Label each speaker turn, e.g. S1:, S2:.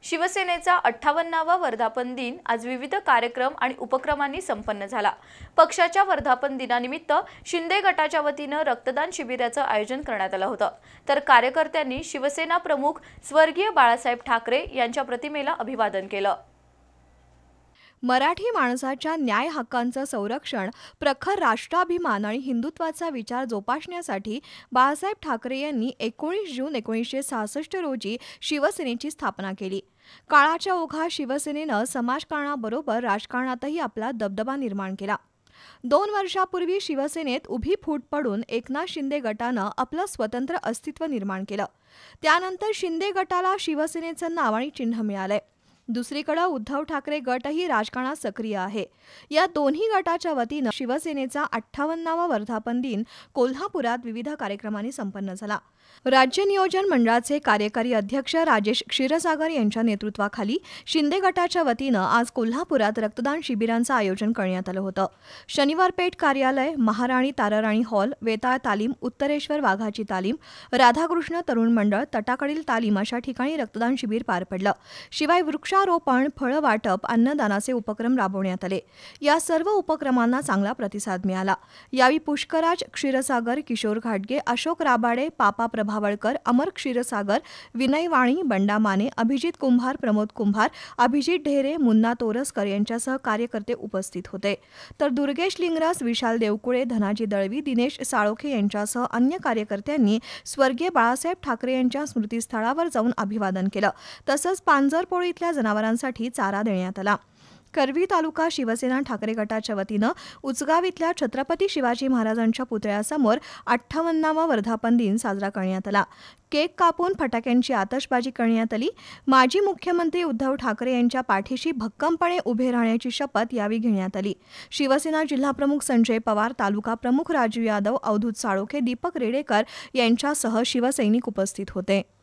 S1: शिवसेनेचा 58वा वर्धापन दिन आज विविध कार्यक्रम आणि उपक्रमांनी संपन्न झाला। पक्षाच्या वर्धापन दिनानिमित्त शिंदे गटाच्या वतीने रक्तदान शिबिराचे आयोजन करण्यात आले होते। तर कार्यकर्त्यांनी शिवसेना प्रमुख स्वर्गीय बाळासाहेब ठाकरे यांच्या प्रतिमेला अभिवादन केले।
S2: मराठी माणसाच्या न्याय हक्कांचं संरक्षण, प्रखर राष्ट्राभिमान आणि हिंदुत्वाचा विचार जोपासण्यासाठी बाळासाहेब ठाकरे यांनी 19 जून 1966 रोजी शिवसेनेची स्थापना केली। काळाच्या ओघात शिवसेनेनं समाजकारणाबरोबर राजकारणातही आपला दबदबा निर्माण केला। 2 वर्षापूर्वी शिवसेनेत उभी फूट पडून एकनाथ शिंदे गटानं आपलं स्वतंत्र अस्तित्व निर्माण केलं। त्यानंतर शिंदे गटाला शिवसेनेचं नाव आणि चिन्ह मिळालंय। दुसरीकडे उद्धव ठाकरे गटही राजकारणात सक्रिय आहे। या दोन्ही गटाच्या वतीनं शिवसेनेचा 58वा वर्धापन दिन कोल्हापुरात विविध कार्यक्रमांनी संपन्न झाला। राज्य नियोजन मंडळाचे कार्यकारी अध्यक्ष राजेश क्षीरसागर यांच्या नेतृत्वाखाली शिंदे गटाच्या वतीनं आज कोल्हापुरात रक्तदान शिबिरांचं आयोजन करण्यात आलं होतं। शनिवार पेठ कार्यालय, महाराणी ताराराणी हॉल, वेताळ तालीम, उत्तरेश्वर वाघाची तालीम, राधाकृष्ण तरुण मंडळ, तटाकडील तालीम अशा ठिकाणी रक्तदान शिबिर पार पडलं। शिवाय वृक्षारोपण, फळ वाटप, अन्नदानाचे उपक्रम राबवण्यात आले। या सर्व उपक्रमांना चांगला प्रतिसाद मिळाला। यावेळी पुष्कराज क्षीरसागर, किशोर घाटगे, अशोक राबाडे, पापा प्रभावळकर, अमर क्षीरसागर, विनय वाणी, बंडा माने, अभिजित कुंभार, प्रमोद कुंभार, अभिजित ढेरे, मुन्ना तोरसकर यांच्यासह कार्यकर्ते उपस्थित होते। तर दुर्गेश लिंगरास, विशाल देवकुळे, धनाजी दळवी, दिनेश साळोखे यांच्यासह अन्य कार्यकर्त्यांनी स्वर्गीय बाळासाहेब ठाकरे यांच्या स्मृतीस्थळावर जाऊन अभिवादन केलं। तसंच पांजरपोळी इथल्या जनावरांसाठी चारा देण्यात आला। करवी तालुका शिवसेना ठाकरे गटाच्या वतीनं उचगाव इथल्या छत्रपती शिवाजी महाराजांच्या पुतळ्यासमोर 58वा वर्धापन दिन साजरा करण्यात आला। केक कापून फटाक्यांची आतषबाजी करण्यात आली। माजी मुख्यमंत्री उद्धव ठाकरे यांच्या पाठीशी भक्कमपणे उभे राहण्याची शपथ यावेळी घेण्यात आली। शिवसेना जिल्हाप्रमुख संजय पवार, तालुका प्रमुख राजू यादव, अवधूत साळोखे, दीपक रेडेकर यांच्यासह शिवसैनिक उपस्थित होते।